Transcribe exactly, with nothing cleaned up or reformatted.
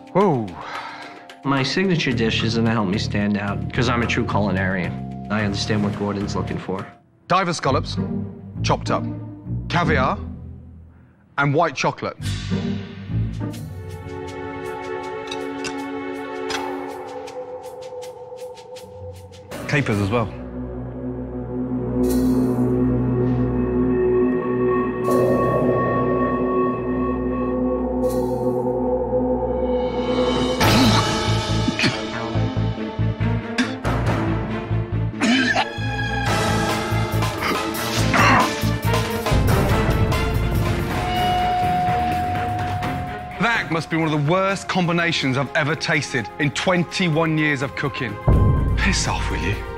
Whoa. My signature dish is gonna help me stand out because I'm a true culinarian. I understand what Gordon's looking for. Diver scallops, chopped up. Caviar and white chocolate. Capers as well. That must be one of the worst combinations I've ever tasted in twenty-one years of cooking. Piss off, will you?